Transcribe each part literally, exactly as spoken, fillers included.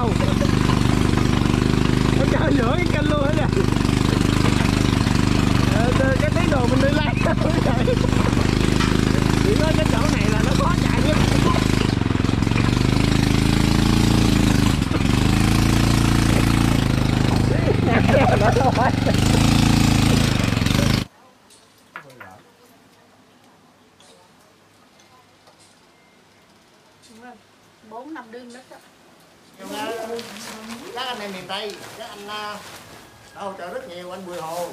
đâu. Nó chơi giữa cái kênh luôn hết nè. Cái tí đồ mình đi lấy chỉ có cái chỗ này là nó khó chạy nhất. Bốn năm đương đất đó. Các anh em miền Tây, các anh đã hỗ trợ rất nhiều anh Bùi Hồ.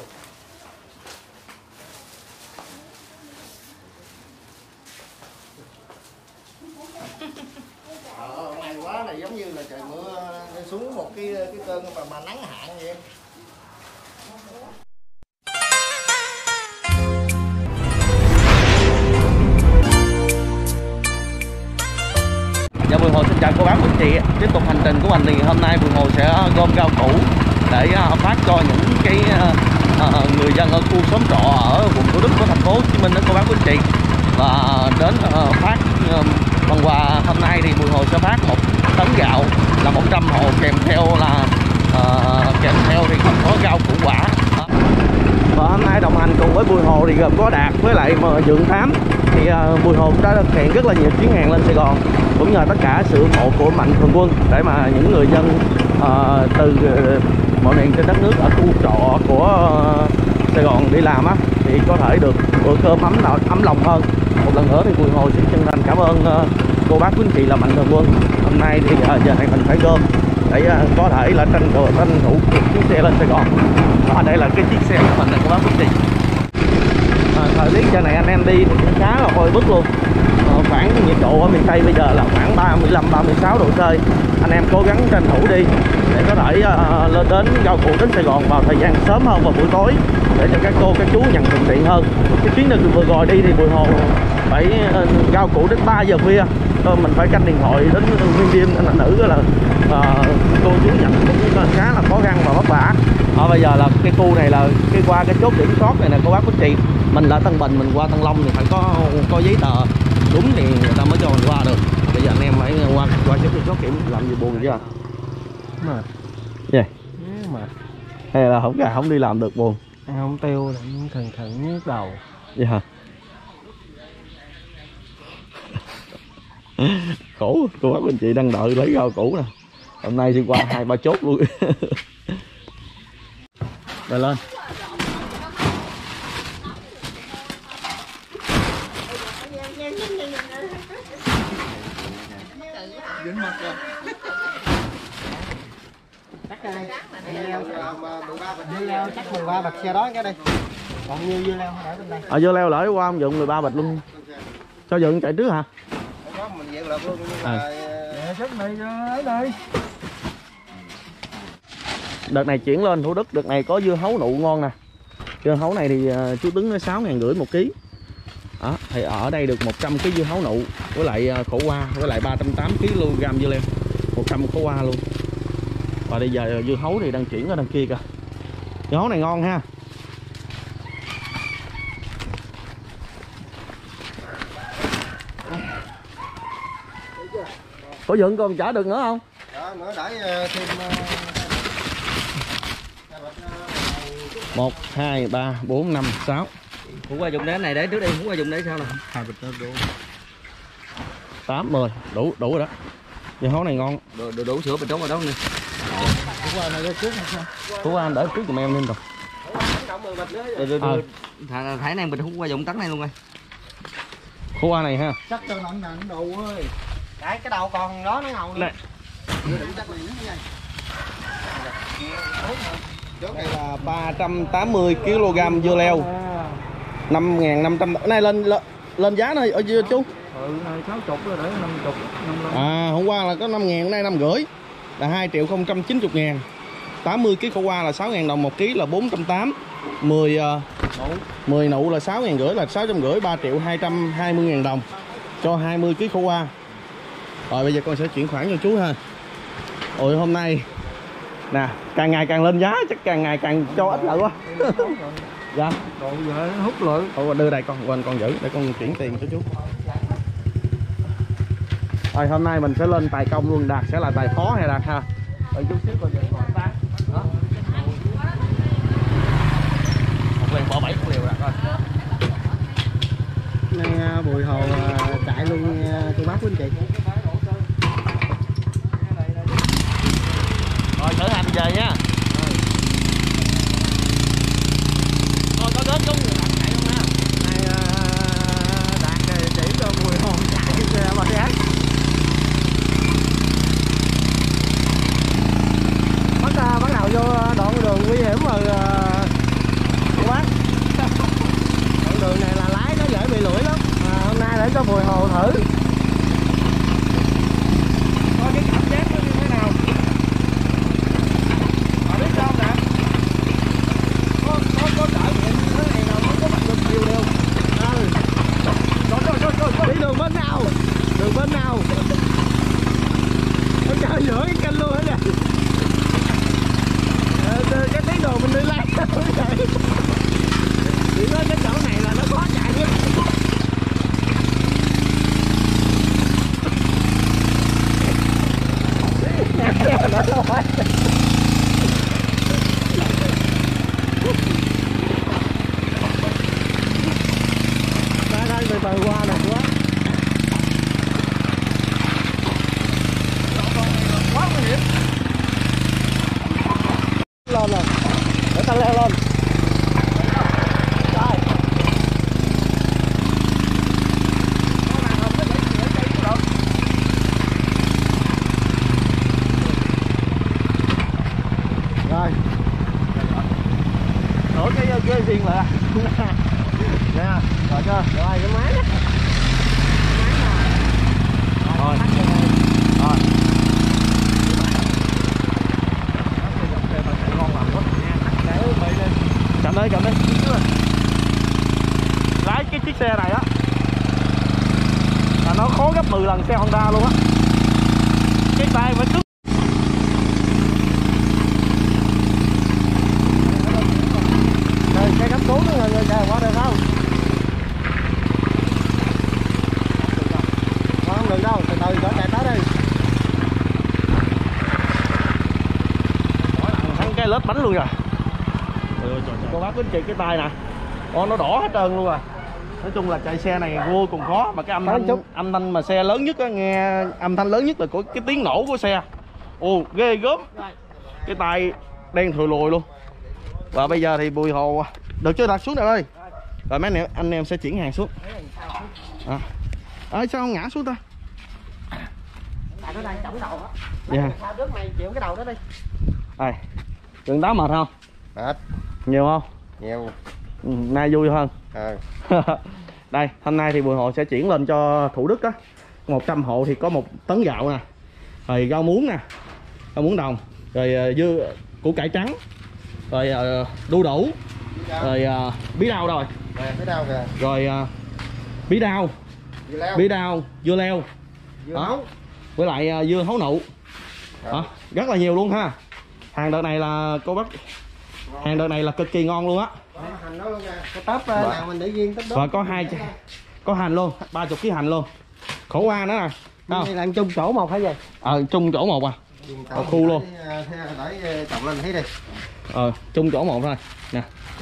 Ờ, may quá là giống như là trời mưa xuống một cái cái cơn mà, mà nắng hạn vậy. Dạ, Bùi Hồ xin chào cô bác quý chị. Tiếp tục hành trình của mình thì hôm nay Bùi Hồ sẽ gom rau củ để phát cho những cái uh, người dân ở khu xóm trọ ở quận Thủ Đức của thành phố Hồ Chí Minh đó cô bác quý chị. Và đến uh, phát uh, phần quà hôm nay thì Bùi Hồ sẽ phát một tấn gạo là một trăm hộ, kèm theo là uh, kèm theo thì còn có rau củ quả. Và hôm nay đồng hành cùng với Bùi Hồ thì gồm có Đạt với lại Dượng Thám. Thì uh, Bùi Hồ cũng đã thực hiện rất là nhiều chuyến hàng lên Sài Gòn, cũng nhờ tất cả sự ủng hộ của Mạnh Thường Quân để mà những người dân uh, từ uh, mọi miền trên đất nước ở khu trọ của uh, Sài Gòn đi làm á thì có thể được bữa cơm ấm ấm lòng hơn. Một lần nữa thì Bùi Hồ xin chân thành cảm ơn uh, cô bác quý anh chị là Mạnh Thường Quân. Hôm nay thì uh, giờ này mình phải gom để uh, có thể là tranh thủ tranh thủ chiếc xe lên Sài Gòn. Đó, đây là cái chiếc xe của mình này cô bác quý anh chị. À, thời tiết giờ này anh em đi thì cũng khá là oi bức luôn. À, khoảng nhiệt độ ở miền Tây bây giờ là khoảng ba mươi lăm ba mươi sáu độ C. Anh em cố gắng tranh thủ đi để có thể uh, lên đến rau củ đến Sài Gòn vào thời gian sớm hơn vào buổi tối để cho các cô các chú nhận thuận tiện hơn. Cái chuyến đường vừa rồi đi thì Bùi Hồ phải uh, rau củ đến ba giờ khuya. Rồi mình phải canh điện thoại đến nguyên đêm nên là nữ là uh, cô chú nhận cũng khá là khó khăn và vất vả. À, bây giờ là cái khu này là cái qua cái chốt kiểm soát này nè cô bác quý chị. Mình là Tân Bình, mình qua Tân Long thì phải có có giấy tờ đúng thì người ta mới cho mình qua được. Bây giờ anh em phải qua qua chốt kiểm soát kiểm làm gì buồn chứ à? Mệt. Gì? Mệt. Hay là không cả không đi làm được buồn? Ăn không tiêu thì thần thần nhức đầu. Vậy hả? Khổ, cô bác anh chị đang đợi lấy rau củ nè. Hôm nay đi qua hai ba chốt luôn. Rồi lên. Dính mặt rồi. Chắc đây. Dưa leo dưa leo chắc mười ba bịch xe đó cái đi. Còn nhiêu dưa leo để bên đây. Ở dưa leo lỡ qua không Dượng mười ba bịch luôn. Cho Dượng chạy trước hả? Đó mình dẹp lật luôn nhưng à. mà Dạ sức này ấy đây. Đợt này chuyển lên Thủ Đức, đợt này có dưa hấu nụ ngon nè. Dưa hấu này thì uh, chú Tuấn nói sáu ngàn rưỡi một ký. Đó, thì ở đây được một trăm ký dưa hấu nụ với lại uh, khổ qua với lại ba trăm tám mươi ki lô gam dưa leo, một trăm khổ qua luôn. Và bây giờ dưa hấu thì đang chuyển ở đằng kia kìa. Dưa hấu này ngon ha. Có Dượng còn trả được nữa không? đó nữa để thêm một, hai, ba, bốn, năm, sáu. Hú qua dùng đế này để trước đi, hú qua dùng đế sao nè. Hai bịch đủ. tám, mười, đủ đủ rồi đó. Dưa hấu này ngon. đủ, đủ, đủ sữa bên trong rồi đó nè. Hú qua này trước hay sao? Hú qua anh để trước giùm em lên rồi. Ờ. Thằng Thái này mình hú qua dùng tấn này luôn rồi. Hú qua này ha. Chắc cho nặng nặng đầu ơi. Cái cái đầu còn đó nó ngầu này. Chỗ này là ba trăm tám mươi ki lô gam dưa leo. năm nghìn năm trăm. Cái này lên lên, lên giá này ở chưa chú? Ừ, này sáu mươi rồi để năm mươi, năm mươi. À, hôm qua là có năm nghìn, hôm nay năm rưỡi. Là hai triệu không trăm chín mươi ngàn. tám mươi ký khổ qua là sáu ngàn đồng một ký là bốn trăm tám mươi. mười uh, mười nụ là sáu ngàn rưỡi là sáu trăm rưỡi, ba triệu hai trăm hai mươi ngàn đồng cho hai mươi ký khổ qua. Rồi bây giờ con sẽ chuyển khoản cho chú ha. Ôi hôm nay nè, càng ngày càng lên giá, chắc càng ngày càng cho ít lợi quá. Dạ. Còn giờ hút lợi. Thôi đưa đây con, quên con giữ để con chuyển tiền cho chú. Rồi hôm nay mình sẽ lên tài công luôn, Đạt sẽ là tài phó hay Đạt ha. Rồi chút xíu coi giờ còn tám. Đó. Một lần bỏ bảy con liều rồi coi. Nay Bùi Hồ chạy luôn cô bác của anh chị. Rồi khởi hành về nha. Rồi có đến chung người chạy không ha. Nay Đạt chỉ cho Bùi Hồ chạy xe bà gác. Bắt bắt đầu vô đoạn đường nguy hiểm rồi cô bác. Đoạn đường này là lái nó dễ bị lưỡi lắm. À, hôm nay để cho Bùi Hồ thử. Coi cái cảm giác nó như thế nào. Họ biết sao nè. Có có có trải nghiệm như thế này nào mới có bằng được nhiều điều. Ừ. Rồi rồi rồi rồi. Đi đường bên nào? Đường bên nào? Nó chơi giữa cái kênh luôn hả nè. Cái tí đồ mình đi lái chỉ nói cái chỗ này là nó khó chạy nhất. Đây đây từ từ qua nè quá. Quá nguy hiểm. Lên rồi. Để ta leo lên. Rồi. Rồi. Đổ cái cái riêng lại. Nè, rồi chưa? Rồi cái máy đó. Rồi. Rồi. Cầm đây, cầm đây. Lái cái chiếc xe này á là nó khó gấp mười lần xe Honda luôn á. Cái tay phải cứng. Rồi xe cấp cứu nữa rồi kìa, qua được không? Qua không được đâu, từ từ cho chạy tới đi. Thắng cái lớp bánh luôn rồi. Cô bác với anh chị cái tay nè, con nó đỏ hết trơn luôn rồi. Nói chung là chạy xe này vô cùng khó, mà cái âm thanh âm thanh mà xe lớn nhất á, nghe âm thanh lớn nhất là của cái tiếng nổ của xe. Ồ ghê gớm. Cái tay đen thùi lùi luôn. Và bây giờ thì Bùi Hồ được chưa, đặt xuống rồi ơi. Rồi mấy anh, anh em sẽ chuyển hàng xuống. À. À, sao không ngã xuống ta? Tại nó đang chổng đầu á. Dạ. Sao trước mày chịu cái đầu đó đi. Đây. Đường đá mệt không? Mệt. Nhiều không? Nhiều. Ừ, nay vui hơn. Ờ. Đây, hôm nay thì Bùi Hồ sẽ chuyển lên cho Thủ Đức á. một trăm hộ thì có một tấn gạo nè. Rồi rau muống nè. Rau muống đồng. Rồi dưa củ cải trắng. Rồi uh, đu đủ. Rồi uh, bí đao rồi. Rồi bí đao kìa. Rồi uh, bí đao. Dưa leo. Bí đao, dưa leo. Dưa đó. hấu. Với lại uh, dưa hấu nụ. Đó. Rất là nhiều luôn ha. Hàng đợt này là cô bác hàng đợt này là cực kỳ ngon luôn á. Hành đó luôn kìa. Cái tớp nào mình để riêng tớp đó. Và có hai có hành luôn, ba mươi ký hành luôn. Khổ qua nữa nè. Này là chung chỗ một hả vậy? Ờ chung chỗ một à. Ở khu luôn. Để trọng lên thấy đi. Ờ chung chỗ một thôi. Nè.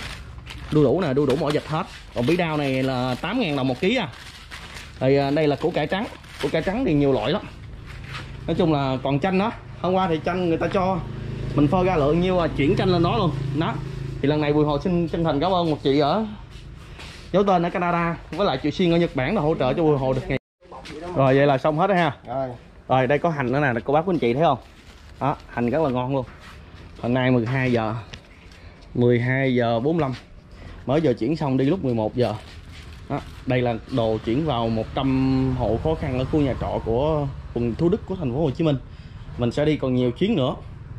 Đu đủ nè, đu đủ mỏ dịch hết. Còn bí đao này là tám ngàn đồng một ký à. Thì đây là củ cải trắng. Củ cải trắng thì nhiều loại lắm. Nói chung là còn chanh đó. Hôm qua thì chanh người ta cho mình phơi ra lượng nhiêu à, chuyển chanh lên đó luôn. Đó. Thì lần này Bùi Hồ xin chân thành cảm ơn một chị ở giấu tên ở Canada với lại chị Xuyên ở Nhật Bản là hỗ trợ cho Bùi Hồ được ngày. Rồi vậy là xong hết rồi ha. Rồi. Rồi đây có hành nữa nè, cô bác của anh chị thấy không? Đó, hành rất là ngon luôn. Hôm nay mười hai giờ mười hai giờ bốn mươi lăm. Mới giờ chuyển xong đi lúc mười một giờ. Đó, đây là đồ chuyển vào một trăm hộ khó khăn ở khu nhà trọ của quận Thủ Đức của thành phố Hồ Chí Minh. Mình sẽ đi còn nhiều chuyến nữa.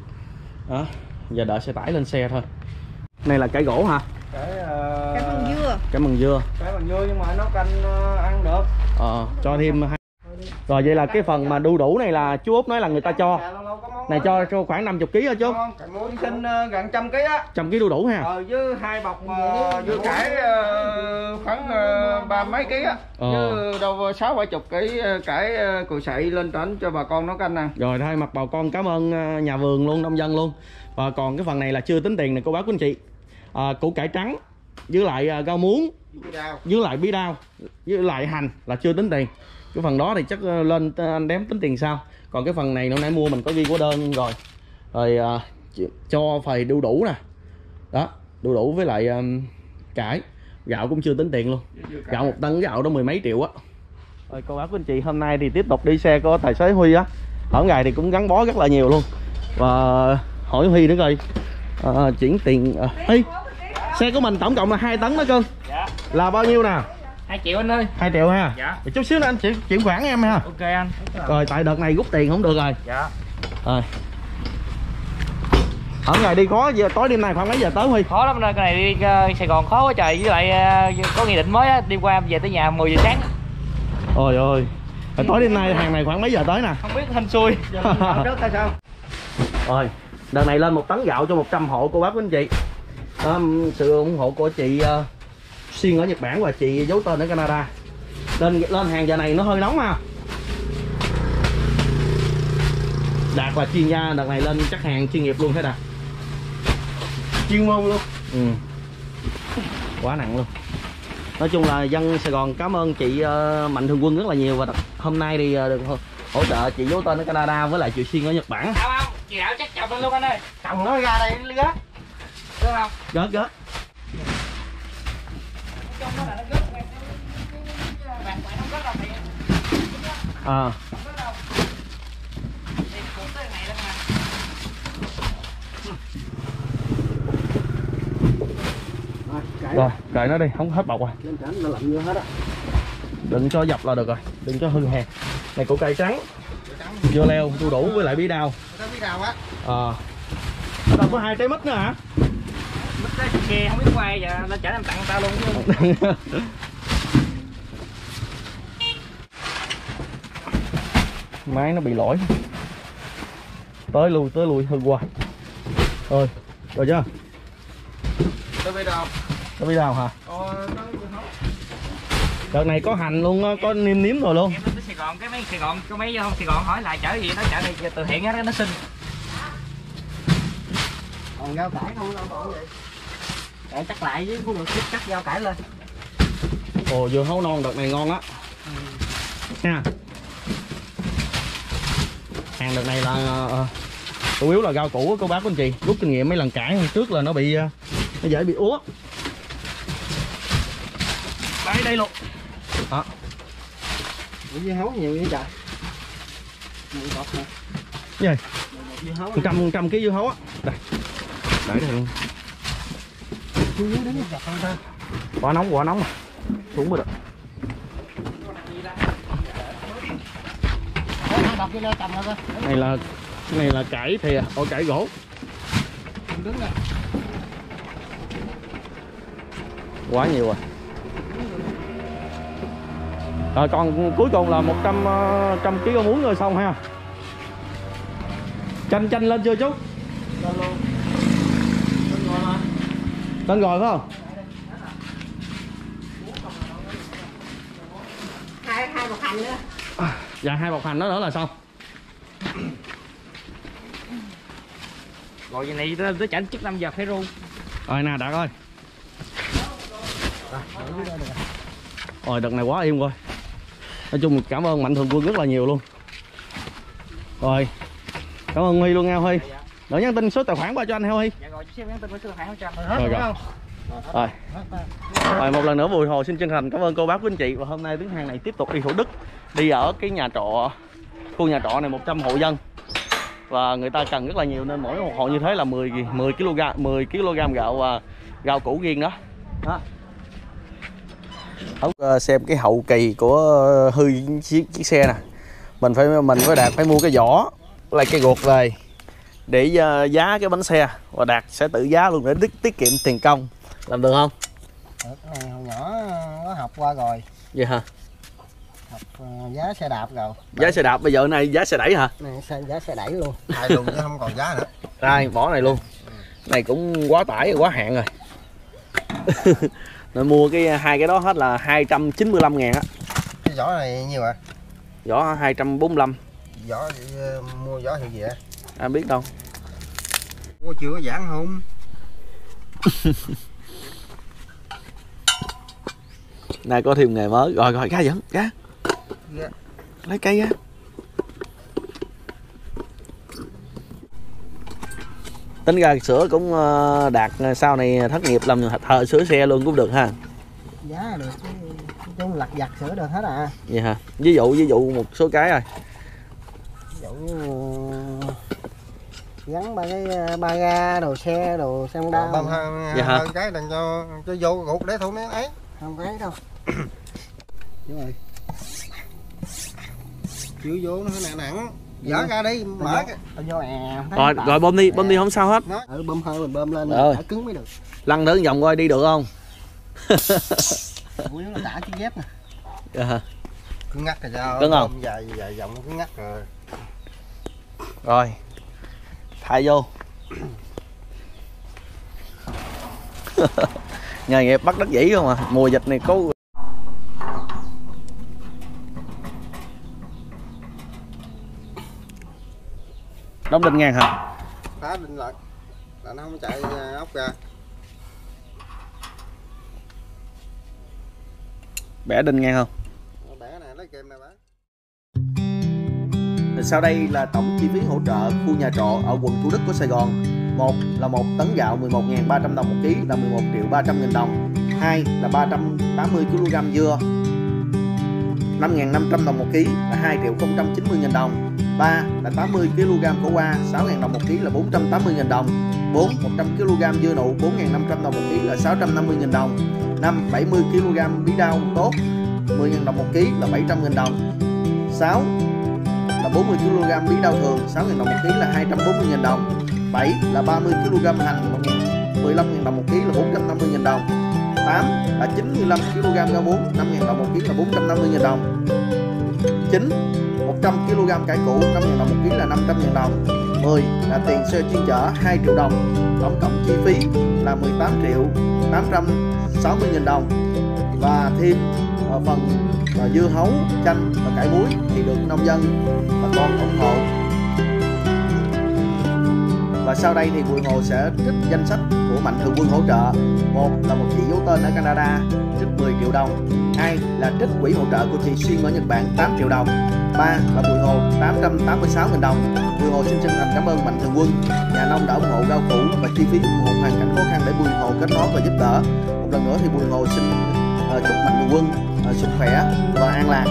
Đó, giờ đợi xe tải lên xe thôi. Này là cải gỗ hả? Cái uh... cái bằng dưa. Cái mần dưa. Cái bằng dưa nhưng mà nấu canh uh, ăn được. Ờ, cho thêm hai. Rồi vậy là cái phần mà đu đủ này là chú Út nói là người ta cho. Này cho cho khoảng năm mươi ký hả chú? Cải muối sinh gần trăm ký á. Trăm ký đu đủ ha. Ờ, với hai bọc uh, dưa cải uh, khoảng uh, ba mấy ký á. Ờ. Chứ đâu sáu bảy chục ký cải uh, cùi sậy lên trển cho bà con nấu canh nè. Rồi thay mặt bà con cảm ơn nhà vườn luôn, nông dân luôn. Và còn cái phần này là chưa tính tiền này cô bác quý anh chị. À, củ cải trắng với lại uh, rau muống với lại bí đao với lại hành là chưa tính tiền. Cái phần đó thì chắc uh, lên anh đếm tính tiền sau. Còn cái phần này lúc nãy mua mình có ghi hóa đơn rồi. Rồi uh, cho phầy đu đủ nè. Đó, đu đủ với lại um, cải. Gạo cũng chưa tính tiền luôn. Gạo một tấn gạo đó mười mấy triệu á. Rồi cô bác quý anh chị, hôm nay thì tiếp tục đi xe của tài xế Huy á. Ở ngày thì cũng gắn bó rất là nhiều luôn. Và hỏi Huy nữa coi uh, chuyển tiền uh, Huy, xe của mình tổng cộng là hai tấn đó cưng. Dạ. Là bao nhiêu nè? hai triệu anh ơi. hai triệu ha. Dạ. Thì chút xíu nữa anh chuyển chuyển khoản em ha. Ok anh. Rồi tại đợt này rút tiền không được rồi. Dạ. Rồi. Ở ngày đi khó giờ tối đêm nay khoảng mấy giờ tới Huy? Khó lắm anh ơi, cái này đi uh, Sài Gòn khó quá trời, với lại uh, có nghị định mới á, đi qua về tới nhà mười giờ sáng. Ôi ôi. Rồi tối đêm nay hàng này khoảng mấy giờ tới nè? Không biết hên xui. Rồi, đợt này lên một tấn gạo cho một trăm hộ cô bác quý anh chị. Um, sự ủng hộ của chị uh, Xuyên ở Nhật Bản và chị giấu tên ở Canada. Lên lên hàng giờ này nó hơi nóng ha. Đạt là chuyên gia, đợt này lên chắc hàng chuyên nghiệp luôn thế Đạt. Chuyên môn luôn. Ừ. Quá nặng luôn. Nói chung là dân Sài Gòn cảm ơn chị uh, Mạnh Thường Quân rất là nhiều. Và hôm nay thì uh, được hỗ trợ chị giấu tên ở Canada với lại chị Xuyên ở Nhật Bản. Không không, chị Hảo chắc chồng lên luôn anh ơi. Chồng nó ra đây nó gớt. Được không? Gớt gớt. À. Rồi, cài nó đi, không hết bọc rồi. Lên trển nó lạnh vô hết á. Đừng cho dập là được rồi, đừng cho hư hè. Này củ cải trắng, dưa leo, đu đủ với lại bí đao. Có bí đao á. Ờ. À. Còn có hai trái mít nữa hả? Mít cái xe không biết quay giờ lên chở em tặng tao luôn chứ. Máy nó bị lỗi. Tới lui tới lui hư qua. Rồi, rồi chưa? Có bí đao. Có bí đao hả? Ờ, đợt này có hành luôn á, có niêm nếm rồi luôn. Em lên tới Sài Gòn, cái mấy Sài Gòn, có mấy không Sài Gòn hỏi lại chở gì nó chở đi từ hiện á, nó xin. Còn rau cải không đâu còn vậy. Để chắc lại với cũng được, cắt rau cải lên. Ồ, dưa hấu non đợt này ngon á. Ừ. Nha. Hàng đợt này là uh, chủ yếu là rau củ của cô bác của anh chị. Rút kinh nghiệm mấy lần cải trước là nó bị uh, nó dễ bị úa. Đây đây luôn. Đó. Dưa hấu nhiều vậy trời. Cái gì? Trăm trăm ký dưa hấu á. Đây. Để đây luôn. Quá nóng quá nóng mà. Xuống mới được. Này là cái này là cải thìa, ổ cải gỗ. Quá nhiều rồi. Rồi còn cuối cùng là một trăm trăm ký rau muống rồi xong ha. Chanh chanh lên chưa chú? Lên luôn. Lên rồi phải không? hai hai bọc hành nữa. À, dạ hai bọc hành đó nữa là xong. Rồi vậy này tới, tới chảnh trước năm giờ phải ru. Rồi nè Đạt ơi. Rồi đợt này quá im rồi. Nói chung cảm ơn Mạnh Thường Quân rất là nhiều luôn. Rồi cảm ơn Huy luôn nha Huy. Đỡ nhắn tin số tài khoản qua cho anh heo Huy. Dạ rồi, chú nhắn tin với số tài khoản cho. Rồi rồi. Rồi. Rồi một lần nữa Bùi Hồ xin chân thành cảm ơn cô bác quý anh chị. Và hôm nay tuyến hàng này tiếp tục đi Thủ Đức. Đi ở cái nhà trọ, khu nhà trọ này một trăm hộ dân. Và người ta cần rất là nhiều nên mỗi một hộ như thế là mười ki lô gam mười ki lô gam gạo và gạo củ riêng đó. Đó. Xem cái hậu kỳ của hư chiếc, chiếc xe nè. Mình phải mình phải Đạt phải mua cái vỏ lại cái ruột về để giá cái bánh xe và Đạt sẽ tự giá luôn để tiết, tiết kiệm tiền công. Làm được không? Cái này hồi nhỏ có học qua rồi. Vậy hả? Học uh, giá xe đạp rồi. Giá xe đạp bây giờ này giá xe đẩy hả? Này xe, giá xe đẩy luôn. Hai luôn chứ không còn giá nữa. Đây bỏ này luôn. Này cũng quá tải quá hạn rồi. Nên mua cái hai cái đó hết là hai trăm chín mươi lăm ngàn á. Cái vỏ này nhiêu ạ? Vỏ hai trăm bốn mươi lăm. Vỏ uh, mua vỏ hiệu gì ạ? Anh biết đâu. Ủa, chưa có giãn không? Này có thêm nghề mới. Rồi rồi ra dẫn ra. Dạ. Lấy cây ra. Tính ra sửa cũng đạt, sau này thất nghiệp làm thợ sửa xe luôn cũng được ha. Giá được chứ chung lặt vặt sửa được hết à. Vậy hả? Ví dụ ví dụ một số cái rồi. Ví dụ như gắn ba cái ba ga đồ xe đồ xe đa. Bơm hơn, dạ hơn cái đừng cho cho vô gục để thủ nó ấy. Không có ấy đâu. Đúng rồi. Chịu vô nó nặng nặng. Dở ra đi, mở cái. Vô à. Rồi rồi bơm đi, bơm đi không sao hết. Ừ, bơm hơi mình bơm lên rồi. Đỡ cứng mới được. Lăn thử vòng coi đi được không? Ủa nó đã chiếc dép nè. Dạ. Cứng ngắt rồi sao? Cứng không? Dài dài vòng cứng ngắt rồi. Rồi. Thay vô. Nghề nghiệp bắt đất dĩ không à. Mùa dịch này có đóng đinh ngang hả? Phá đinh lại là nó không chạy ốc ra. Bẻ đinh ngang không? Bẻ này lấy kìm này bẻ. Sau đây là tổng chi phí hỗ trợ khu nhà trọ ở quận Thủ Đức của Sài Gòn. Một là một tấn gạo mười một nghìn ba trăm đồng một ký là mười một triệu ba trăm nghìn đồng. Hai là ba trăm tám mươi ki lô gam dưa năm nghìn năm trăm đồng một ký là hai triệu không trăm chín mươi nghìn đồng. Ba là tám mươi ki lô gam khổ qua sáu nghìn đồng một ký là bốn trăm tám mươi nghìn đồng. Bốn một trăm ki lô gam dưa nụ bốn nghìn năm trăm đồng một ký là sáu trăm năm mươi nghìn đồng. Năm bảy mươi ki lô gam bí đao tốt mười nghìn đồng một ký là bảy trăm nghìn đồng. Sáu là bốn mươi ki lô gam bí đao thường sáu nghìn đồng một ký là hai trăm bốn mươi nghìn đồng. Bảy là ba mươi ki lô gam hành mười lăm nghìn đồng một ký là bốn trăm năm mươi nghìn đồng. Tám là chín mươi lăm ki lô gam rau muống năm nghìn đồng một ký là bốn trăm năm mươi nghìn đồng. Chín một trăm ki lô gam cải củ năm nghìn đồng một ký là năm trăm nghìn đồng. Mười là tiền xe chuyên chở hai triệu đồng. Tổng cộng chi phí là mười tám triệu tám trăm sáu mươi nghìn đồng. Và thêm uh, phần uh, dưa hấu, chanh và cải muối thì được nông dân bà con ủng hộ. Và sau đây thì Bùi Hồ sẽ trích danh sách của Mạnh Thường Quân hỗ trợ. Một là một chị giấu tên ở Canada trích mười triệu đồng. Hai là trích quỹ hỗ trợ của chị Xuyên ở Nhật Bản tám triệu đồng. Ba là Bùi Hồ tám trăm tám mươi sáu nghìn đồng. Bùi Hồ xin chân thành cảm ơn Mạnh Thường Quân, nhà nông đã ủng hộ rau củ và chi phí ủng hộ hoàn cảnh khó khăn để Bùi Hồ kết nối và giúp đỡ. Một lần nữa thì Bùi Hồ xin uh, chúc Mạnh Thường Quân uh, sức khỏe và an lạc.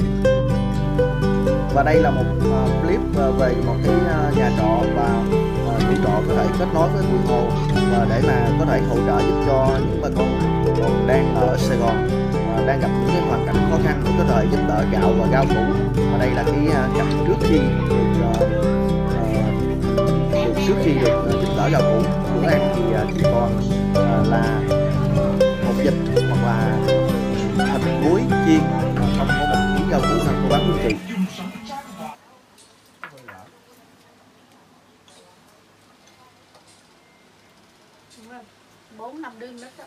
Và đây là một uh, clip uh, về một cái uh, nhà trọ và chủ trọ có thể kết nối với Bùi Hồ và để mà có thể hỗ trợ giúp cho những bà con còn đang ở Sài Gòn đang gặp những cái hoàn cảnh khó khăn để có thể giúp đỡ gạo và rau củ. Và đây là cái cảnh trước khi được, uh, được trước khi được uh, giúp đỡ gạo củ. Bữa ăn thì uh, chỉ còn uh, là hột vịt hoặc là thịt muối chiên, không có một miếng rau củ nào của bác quý chị. Bốn năm đương đất đó.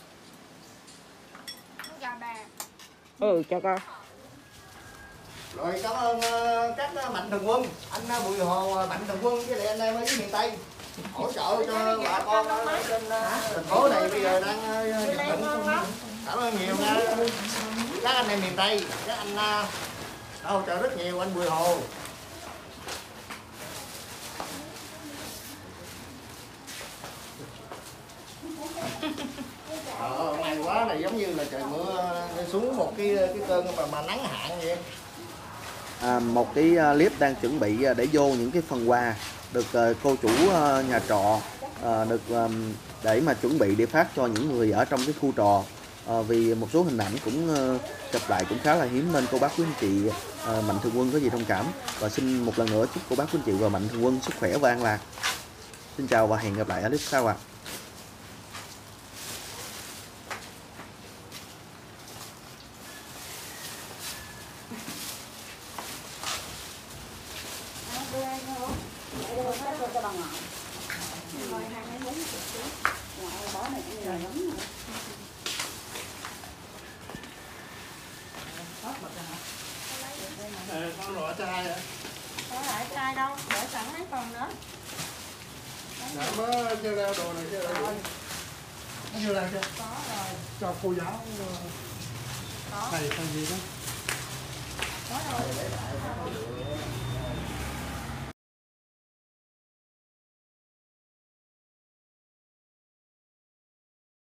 Gà bà. Ừ, chào con. Rồi cảm ơn uh, các uh, Mạnh Thường Quân, anh uh, Bùi Hồ, uh, Mạnh Thường Quân với lại anh em ở dưới miền Tây hỗ trợ cho bà con ở trên uh, thành phố này bây giờ đang uh, dịch bệnh. Cảm ơn nhiều nha các anh em miền Tây, các anh uh, đã hỗ trợ rất nhiều anh Bùi Hồ. Ờ, may quá này giống như là trời mưa xuống một cái cái cơn mà, mà nắng hạn vậy. À, một cái clip đang chuẩn bị để vô những cái phần quà được uh, cô chủ uh, nhà trọ uh, được um, để mà chuẩn bị để phát cho những người ở trong cái khu trọ. Uh, vì một số hình ảnh cũng uh, chụp lại cũng khá là hiếm nên cô bác quý anh chị uh, Mạnh Thường Quân có gì thông cảm, và xin một lần nữa chúc cô bác quý anh chị và Mạnh Thường Quân sức khỏe và an lạc. Xin chào và hẹn gặp lại ở clip sau ạ. À. cho bà ngọt. Rồi hai mấy bốn chục ký. Ngoại bó này cũng nhiều lắm rồi. Hết bật rồi hả? Ờ, con rửa chai vậy. Có lại chai đâu, để sẵn mấy phần nữa. Đã mới chưa leo đồ này chưa leo. Nó chưa leo chưa? Có rồi. Cho cô giáo Có. thầy thầy gì đó.